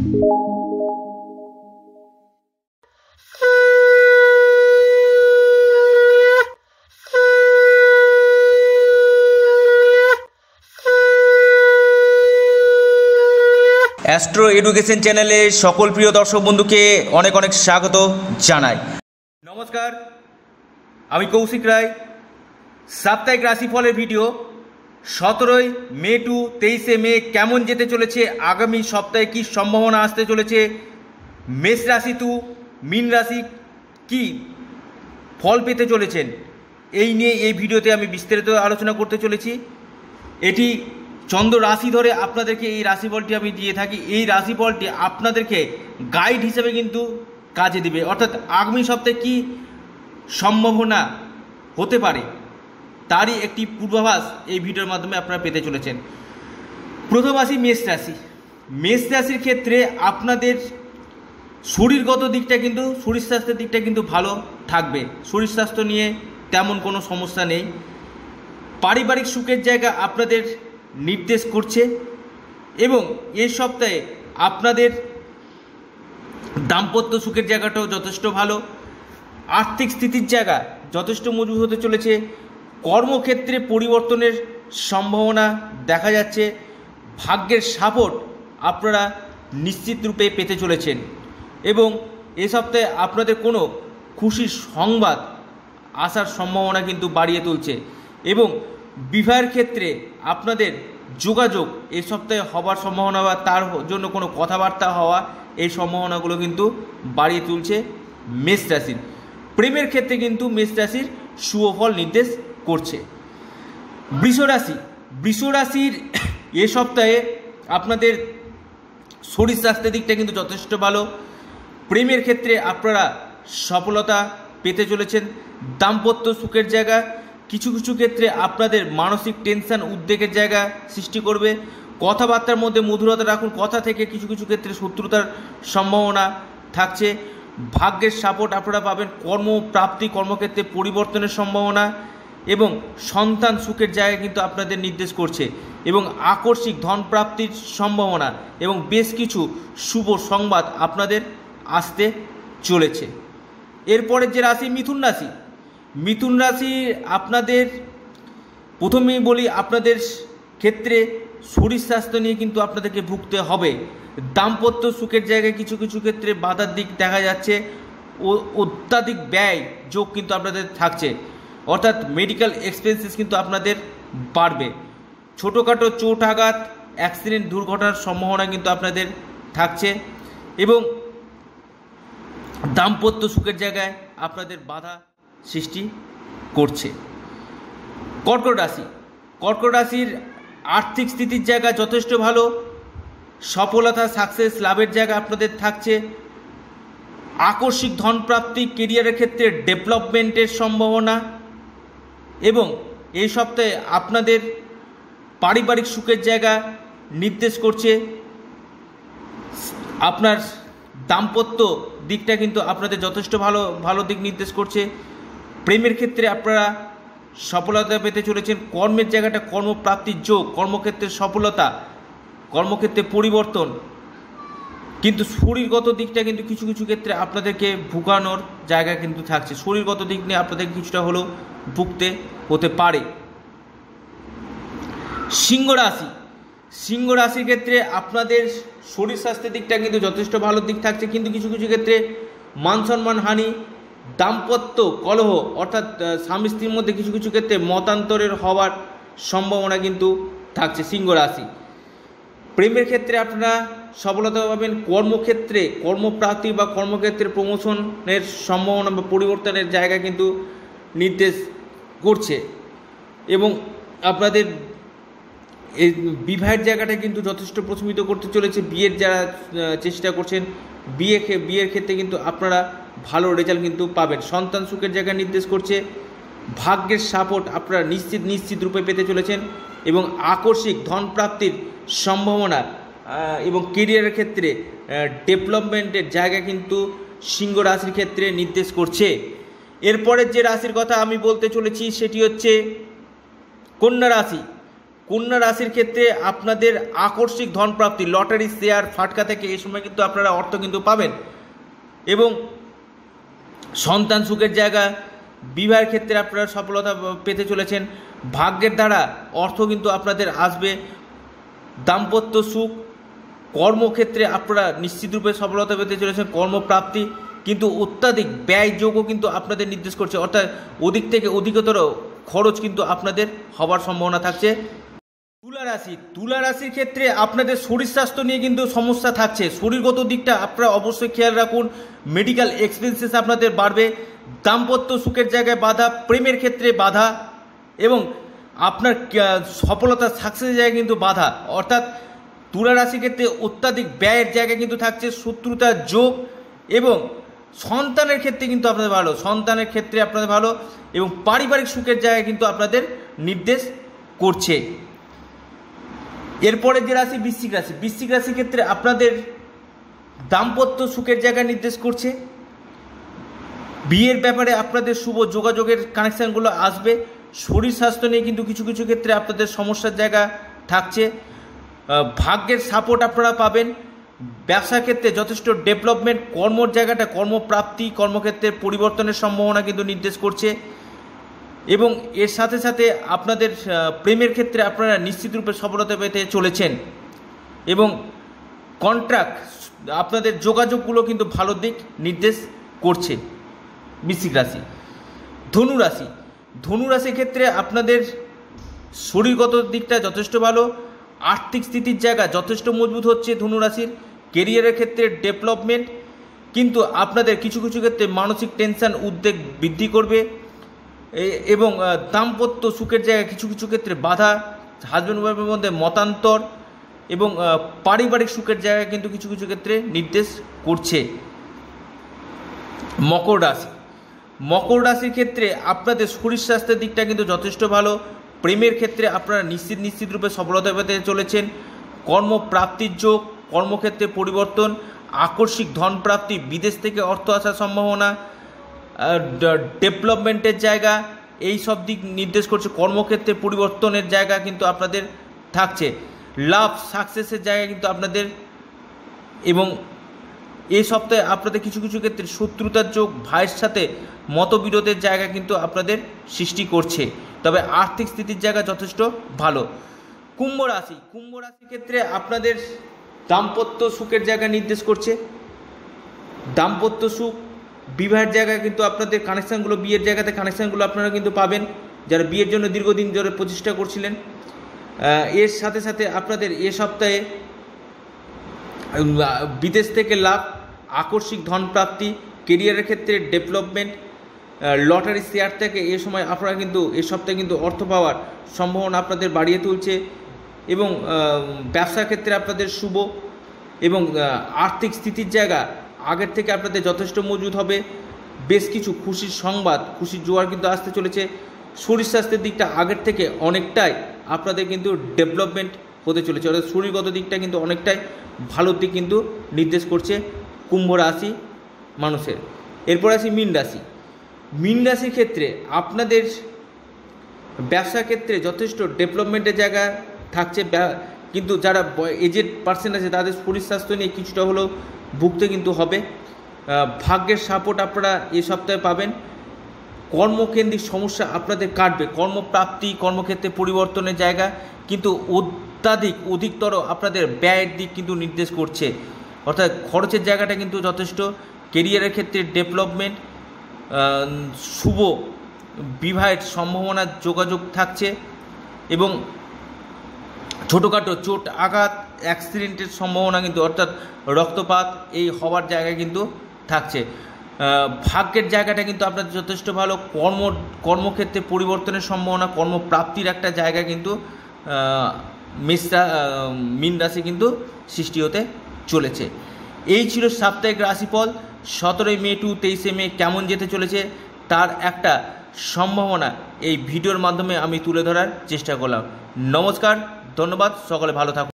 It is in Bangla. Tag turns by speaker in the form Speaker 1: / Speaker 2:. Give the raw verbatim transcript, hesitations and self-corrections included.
Speaker 1: অ্যাস্ট্রো এডুকেশন চ্যানেলে সকল প্রিয় দর্শক বন্ধুকে অনেক অনেক স্বাগত জানাই। নমস্কার, আমি কৌশিক রায়। সাপ্তাহিক রাশিফলের ভিডিও সতেরোই মে টু তেইশে মে কেমন যেতে চলেছে, আগামী সপ্তাহে কী সম্ভাবনা আসতে চলেছে, মেষ রাশি টু মীন রাশি কি ফল পেতে চলেছেন, এই নিয়ে এই ভিডিওতে আমি বিস্তারিত আলোচনা করতে চলেছি। এটি চন্দ্র রাশি ধরে আপনাদেরকে এই রাশিফলটি আমি দিয়ে থাকি। এই রাশিফলটি আপনাদেরকে গাইড হিসেবে কিন্তু কাজে দিবে, অর্থাৎ আগামী সপ্তাহে কী সম্ভাবনা হতে পারে তারই একটি পূর্বাভাস এই ভিডিওর মাধ্যমে আপনারা পেতে চলেছেন। প্রথম আসি মেষ রাশি। মেষ রাশির ক্ষেত্রে আপনাদের শরীরগত দিকটা কিন্তু শরীর স্বাস্থ্যের দিকটা কিন্তু ভালো থাকবে। শরীর স্বাস্থ্য নিয়ে তেমন কোনো সমস্যা নেই। পারিবারিক সুখের জায়গা আপনাদের নির্দেশ করছে এবং এই সপ্তাহে আপনাদের দাম্পত্য সুখের জায়গাটাও যথেষ্ট ভালো। আর্থিক স্থিতির জায়গা যথেষ্ট মজবুত হতে চলেছে। কর্মক্ষেত্রে পরিবর্তনের সম্ভাবনা দেখা যাচ্ছে। ভাগ্যের সাপোর্ট আপনারা নিশ্চিত রূপে পেতে চলেছেন এবং এ সপ্তাহে আপনাদের কোনো খুশির সংবাদ আসার সম্ভাবনা কিন্তু বাড়িয়ে তুলছে এবং বিবাহের ক্ষেত্রে আপনাদের যোগাযোগ এই সপ্তাহে হবার সম্ভাবনা বা তার জন্য কোনো কথাবার্তা হওয়া, এই সম্ভাবনাগুলো কিন্তু বাড়িয়ে তুলছে মেষ রাশির। প্রেমের ক্ষেত্রে কিন্তু মেষ রাশির শুভ ফল নির্দেশ করছে। বৃষ রাশি। বৃষ রাশির এ সপ্তাহে আপনাদের শরীর স্বাস্থ্যের দিকটা কিন্তু যথেষ্ট ভালো। প্রেমের ক্ষেত্রে আপনারা সফলতা পেতে চলেছেন। দাম্পত্য সুখের জায়গা কিছু কিছু ক্ষেত্রে আপনাদের মানসিক টেনশন উদ্বেগের জায়গা সৃষ্টি করবে। কথাবার্তার মধ্যে মধুরতা রাখুন, কথা থেকে কিছু কিছু ক্ষেত্রে শত্রুতার সম্ভাবনা থাকছে। ভাগ্যের সাপোর্ট আপনারা পাবেন। কর্মপ্রাপ্তি, কর্মক্ষেত্রে পরিবর্তনের সম্ভাবনা এবং সন্তান সুখের জায়গা কিন্তু আপনাদের নির্দেশ করছে এবং আকস্মিক ধন প্রাপ্তির সম্ভাবনা এবং বেশ কিছু শুভ সংবাদ আপনাদের আসতে চলেছে। এরপরের যে রাশি মিথুন রাশি। মিথুন রাশি আপনাদের প্রথমেই বলি, আপনাদের ক্ষেত্রে শরীর স্বাস্থ্য নিয়ে কিন্তু আপনাদেরকে ভুগতে হবে। দাম্পত্য সুখের জায়গায় কিছু কিছু ক্ষেত্রে বাধার দিক দেখা যাচ্ছে ও অত্যাধিক ব্যয় যোগ কিন্তু আপনাদের থাকছে, অর্থাৎ মেডিকেল এক্সপেন্সেস কিন্তু আপনাদের বাড়বে। ছোটোখাটো চোট আঘাত, অ্যাক্সিডেন্ট, দুর্ঘটনার সম্ভাবনা কিন্তু আপনাদের থাকছে এবং দাম্পত্য সুখের জায়গায় আপনাদের বাধা সৃষ্টি করছে। কর্কট রাশি। কর্কট রাশির আর্থিক স্থিতির জায়গা যথেষ্ট ভালো। সফলতা, সাকসেস লাভের জায়গা আপনাদের থাকছে। আকস্মিক ধন প্রাপ্তি, কেরিয়ারের ক্ষেত্রে ডেভেলপমেন্টের সম্ভাবনা এবং এই সপ্তাহে আপনাদের পারিবারিক সুখের জায়গা নির্দেশ করছে। আপনার দাম্পত্য দিকটা কিন্তু আপনাদের যথেষ্ট ভালো ভালো দিক নির্দেশ করছে। প্রেমের ক্ষেত্রে আপনারা সফলতা পেতে চলেছেন। কর্মের জায়গাটা কর্মপ্রাপ্তির যোগ, কর্মক্ষেত্রে সফলতা, কর্মক্ষেত্রে পরিবর্তন, কিন্তু শরীরগত দিকটা কিন্তু কিছু কিছু ক্ষেত্রে আপনাদেরকে ভুগানোর জায়গা কিন্তু থাকছে। শরীরগত দিক নিয়ে আপনাদের কিছুটা হলেও ভুগতে হতে পারে। সিংহ রাশি। সিংহ রাশির ক্ষেত্রে আপনাদের শরীর স্বাস্থ্যের দিকটা কিন্তু যথেষ্ট ভালো দিক থাকছে, কিন্তু কিছু কিছু ক্ষেত্রে মান সম্মান হানি, দাম্পত্য কলহ, অর্থাৎ স্বামী স্ত্রীর মধ্যে কিছু কিছু ক্ষেত্রে মতান্তরের হওয়ার সম্ভাবনা কিন্তু থাকছে সিংহ রাশি। প্রেমের ক্ষেত্রে আপনারা সফলতা পাবেন। কর্মক্ষেত্রে কর্মপ্রাপ্তি বা কর্মক্ষেত্রে প্রমোশনের সম্ভাবনা বা পরিবর্তনের জায়গা কিন্তু নির্দেশ করছে এবং আপনাদের এই বিবাহের জায়গাটা কিন্তু যথেষ্ট প্রশমিত করতে চলেছে। বিয়ের যারা চেষ্টা করছেন, বিয়ে বিয়ের ক্ষেত্রে কিন্তু আপনারা ভালো রেজাল্ট কিন্তু পাবেন। সন্তান সুখের জায়গা নির্দেশ করছে। ভাগ্যের সাপোর্ট আপনারা নিশ্চিত নিশ্চিত রূপে পেতে চলেছেন এবং আকস্মিক ধন প্রাপ্তির সম্ভাবনা এবং কেরিয়ারের ক্ষেত্রে ডেভেলপমেন্টের জায়গা কিন্তু সিংহ রাশির ক্ষেত্রে নির্দেশ করছে। এরপরের যে রাশির কথা আমি বলতে চলেছি সেটি হচ্ছে কন্যা রাশি। কন্যা রাশির ক্ষেত্রে আপনাদের আকস্মিক ধন প্রাপ্তি, লটারি, শেয়ার, ফাটকা থেকে এই সময় কিন্তু আপনারা অর্থ কিন্তু পাবেন। এবং সন্তান সুখের জায়গা, বিবাহের ক্ষেত্রে আপনারা সফলতা পেতে চলেছেন। ভাগ্যের দ্বারা অর্থ কিন্তু আপনাদের আসবে। দাম্পত্য সুখ, কর্মক্ষেত্রে আপনারা নিশ্চিতরূপে সফলতা পেতে চলেছেন, কর্মপ্রাপ্তি, কিন্তু অত্যাধিক ব্যয়যোগও কিন্তু আপনাদের নির্দেশ করছে, অর্থাৎ অধিক থেকে অধিকতর খরচ কিন্তু আপনাদের হবার সম্ভাবনা থাকছে। তুলা রাশি, তুলা রাশির ক্ষেত্রে আপনাদের শরীর স্বাস্থ্য নিয়ে কিন্তু সমস্যা থাকছে। শরীরগত দিকটা আপনারা অবশ্যই খেয়াল রাখুন। মেডিকেল এক্সপেন্সেস আপনাদের বাড়বে। দাম্পত্য সুখের জায়গায় বাধা, প্রেমের ক্ষেত্রে বাধা, এবং আপনার সফলতা সাকসেসের জায়গায় কিন্তু বাধা, অর্থাৎ তুলা রাশির ক্ষেত্রে অত্যাধিক ব্যয়ের জায়গায় কিন্তু থাকছে। শত্রুতার যোগ, এবং সন্তানের ক্ষেত্রে কিন্তু আপনাদের ভালো, সন্তানের ক্ষেত্রে আপনাদের ভালো, এবং পারিবারিক সুখের জায়গায় কিন্তু আপনাদের নির্দেশ করছে। এরপরে যে রাশি বৃশ্চিক রাশি, বৃশ্চিক রাশির ক্ষেত্রে আপনাদের দাম্পত্য সুখের জায়গায় নির্দেশ করছে। বিয়ের ব্যাপারে আপনাদের শুভ যোগাযোগের কানেকশানগুলো আসবে। শরীর স্বাস্থ্য নিয়ে কিন্তু কিছু কিছু ক্ষেত্রে আপনাদের সমস্যার জায়গা থাকছে। ভাগ্যের সাপোর্ট আপনারা পাবেন। ব্যবসা ক্ষেত্রে যথেষ্ট ডেভেলপমেন্ট, কর্মর জায়গাটা কর্মপ্রাপ্তি, কর্মক্ষেত্রে পরিবর্তনের সম্ভাবনা কিন্তু নির্দেশ করছে। এবং এর সাথে সাথে আপনাদের প্রেমের ক্ষেত্রে আপনারা নিশ্চিতরূপে সফলতা পেতে চলেছেন। এবং কন্ট্রাক্ট, আপনাদের যোগাযোগগুলো কিন্তু ভালো দিক নির্দেশ করছে। বৃশ্চিক রাশি। ধনু রাশি, ধনু রাশির ক্ষেত্রে আপনাদের শরীরগত দিকটা যথেষ্ট ভালো। আর্থিক স্থিতির জায়গা যথেষ্ট মজবুত হচ্ছে ধনু রাশির। কেরিয়ারের ক্ষেত্রে ডেভেলপমেন্ট, কিন্তু আপনাদের কিছু কিছু ক্ষেত্রে মানসিক টেনশন, উদ্বেগ বৃদ্ধি করবে। এবং দাম্পত্য সুখের জায়গায় কিছু কিছু ক্ষেত্রে বাধা, হাজব্যান্ড ওয়াইফের মধ্যে মতান্তর, এবং পারিবারিক সুখের জায়গায় কিন্তু কিছু কিছু ক্ষেত্রে নির্দেশ করছে। মকর রাশি, মকর রাশির ক্ষেত্রে আপনাদের শরীর স্বাস্থ্যের দিকটা কিন্তু যথেষ্ট ভালো। প্রেমের ক্ষেত্রে আপনারা নিশ্চিত নিশ্চিত রূপে সফলতা পেতে চলেছেন। কর্মপ্রাপ্তির যোগ, কর্মক্ষেত্রে পরিবর্তন, আকস্মিক ধন প্রাপ্তি, বিদেশ থেকে অর্থ আসার সম্ভাবনা, ডেভেলপমেন্টের জায়গা, এই সব দিক নির্দেশ করছে। কর্মক্ষেত্রে পরিবর্তনের জায়গা কিন্তু আপনাদের থাকছে। লাভ, সাকসেসের জায়গা কিন্তু আপনাদের, এবং এই সপ্তাহে আপনাদের কিছু কিছু ক্ষেত্রে শত্রুতার যোগ, ভাইয়ের সাথে মতবিরোধের জায়গা কিন্তু আপনাদের সৃষ্টি করছে। তবে আর্থিক স্থিতির জায়গা যথেষ্ট ভালো। কুম্ভ রাশি, কুম্ভ রাশির ক্ষেত্রে আপনাদের দাম্পত্য সুখের জায়গা নির্দেশ করছে। দাম্পত্য সুখ, বিবাহের জায়গায় কিন্তু আপনাদের কানেকশানগুলো, বিয়ের জায়গাতে কানেকশানগুলো আপনারা কিন্তু পাবেন, যারা বিয়ের জন্য দীর্ঘদিন ধরে প্রচেষ্টা করছিলেন। এর সাথে সাথে আপনাদের এ সপ্তাহে বিদেশ থেকে লাভ, আকস্মিক ধন প্রাপ্তি, কেরিয়ারের ক্ষেত্রে ডেভেলপমেন্ট, লটারি, শেয়ার থেকে এ সময় আপনারা কিন্তু এ সপ্তাহে কিন্তু অর্থ পাওয়ার সম্ভাবনা আপনাদের বাড়িয়ে তুলছে। এবং ব্যবসার ক্ষেত্রে আপনাদের শুভ, এবং আর্থিক স্থিতির জায়গা আগের থেকে আপনাদের যথেষ্ট মজবুত হবে। বেশ কিছু খুশির সংবাদ, খুশির জোয়ার কিন্তু আসতে চলেছে। শরীর স্বাস্থ্যের দিকটা আগের থেকে অনেকটাই আপনাদের কিন্তু ডেভেলপমেন্ট হতে চলেছে, অর্থাৎ শরীরগত দিকটা কিন্তু অনেকটাই ভালোর দিক কিন্তু নির্দেশ করছে কুম্ভ রাশি মানুষের। এরপর আসি মীন রাশি। মীন রাশির ক্ষেত্রে আপনাদের ব্যবসা ক্ষেত্রে যথেষ্ট ডেভেলপমেন্টের জায়গা থাকছে, কিন্তু যারা এজেড পার্সন আছে তাদের শরীর স্বাস্থ্য নিয়ে কিছুটা হলেও ভুগতে কিন্তু হবে। ভাগ্যের সাপোর্ট আপনারা এ সপ্তাহে পাবেন। কর্মকেন্দ্রিক সমস্যা আপনাদের কাটবে। কর্মপ্রাপ্তি, কর্মক্ষেত্রে পরিবর্তনের জায়গা, কিন্তু অত্যাধিক অধিকতর আপনাদের ব্যয়ের দিক কিন্তু নির্দেশ করছে, অর্থাৎ খরচের জায়গাটা কিন্তু যথেষ্ট। কেরিয়ারের ক্ষেত্রে ডেভেলপমেন্ট, শুভ বিবাহের সম্ভাবনার যোগাযোগ থাকছে, এবং ছোটোখাটো চোট আঘাত, অ্যাক্সিডেন্টের সম্ভাবনা কিন্তু, অর্থাৎ রক্তপাত, এই হওয়ার জায়গায় কিন্তু থাকছে। ভাগ্যের জায়গাটা কিন্তু আপনার যথেষ্ট ভালো। কর্ম কর্মক্ষেত্রে পরিবর্তনের সম্ভাবনা, কর্মপ্রাপ্তির একটা জায়গা কিন্তু মেষ মীন রাশি কিন্তু সৃষ্টি হতে চলেছে। এই ছিল সাপ্তাহিক রাশিফল। সতেরোই মে টু তেইশে মে কেমন যেতে চলেছে তার একটা সম্ভাবনা এই ভিডিওর মাধ্যমে আমি তুলে ধরার চেষ্টা করলাম। নমস্কার, ধন্যবাদ, সকলে ভালো থাকুন।